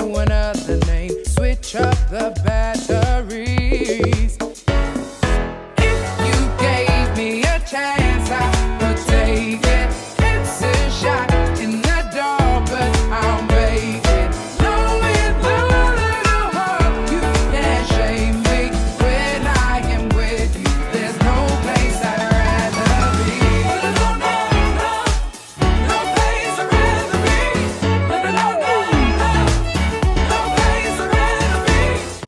another name. Switch up the batteries. If you gave me a chance,